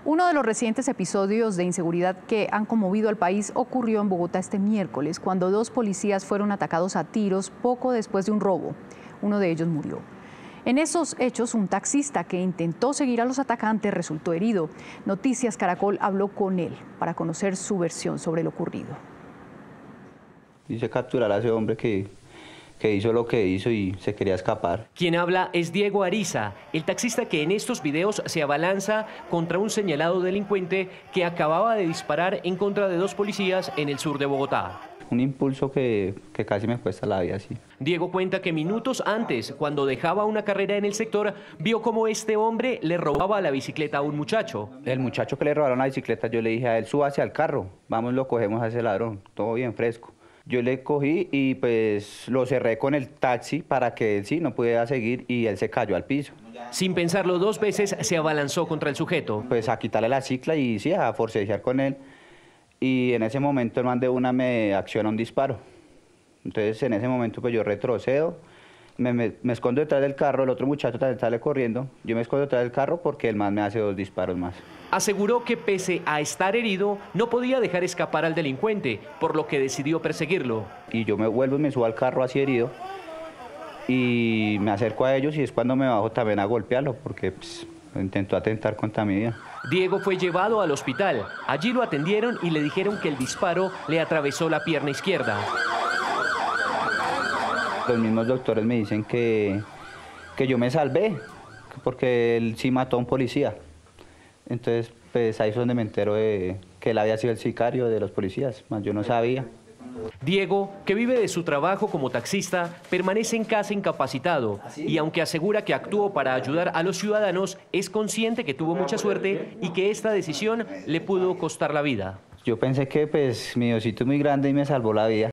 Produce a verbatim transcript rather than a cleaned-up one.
Uno de los recientes episodios de inseguridad que han conmovido al país ocurrió en Bogotá este miércoles, cuando dos policías fueron atacados a tiros poco después de un robo. Uno de ellos murió. En esos hechos, un taxista que intentó seguir a los atacantes resultó herido. Noticias Caracol habló con él para conocer su versión sobre lo ocurrido. Dice capturar a ese hombre que, que hizo lo que hizo y se quería escapar. Quien habla es Diego Ariza, el taxista que en estos videos se abalanza contra un señalado delincuente que acababa de disparar en contra de dos policías en el sur de Bogotá. Un impulso que, que casi me cuesta la vida, sí. Diego cuenta que minutos antes, cuando dejaba una carrera en el sector, vio cómo este hombre le robaba la bicicleta a un muchacho. El muchacho que le robaron la bicicleta, yo le dije a él, suba hacia el carro, vamos, lo cogemos a ese ladrón, todo bien fresco. Yo le cogí y pues lo cerré con el taxi para que él sí no pudiera seguir y él se cayó al piso. Sin pensarlo dos veces, se abalanzó contra el sujeto. Pues a quitarle la cicla y sí, a forcejear con él. Y en ese momento el man de una me acciona un disparo. Entonces en ese momento pues yo retrocedo, me, me, me escondo detrás del carro, el otro muchacho también sale corriendo, yo me escondo detrás del carro porque el man me hace dos disparos más. Aseguró que pese a estar herido, no podía dejar escapar al delincuente, por lo que decidió perseguirlo. Y yo me vuelvo y me subo al carro así herido y me acerco a ellos y es cuando me bajo también a golpearlo porque pues, intentó atentar contra mi vida. Diego fue llevado al hospital. Allí lo atendieron y le dijeron que el disparo le atravesó la pierna izquierda. Los mismos doctores me dicen que, que yo me salvé, porque él sí mató a un policía. Entonces, pues ahí es donde me entero de que él había sido el sicario de los policías, más yo no sabía. Diego, que vive de su trabajo como taxista, permanece en casa incapacitado y aunque asegura que actuó para ayudar a los ciudadanos, es consciente que tuvo mucha suerte y que esta decisión le pudo costar la vida. Yo pensé que pues mi Diosito es muy grande y me salvó la vida.